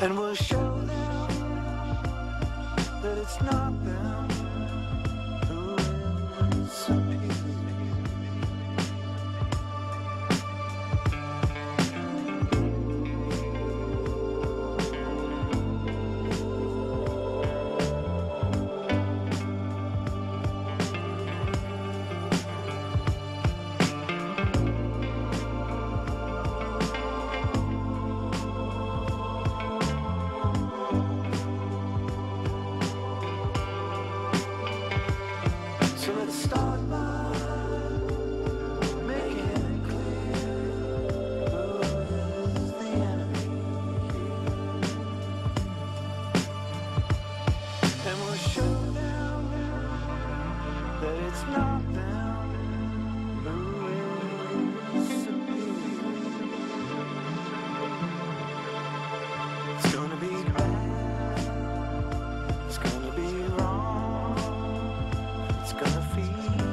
and we'll show them that it's not them who is superior. So let's start by making it clear who is the enemy, and we'll show them that it's not them who is superior. It's gonna be bad, it's gonna be wrong, it's gonna feel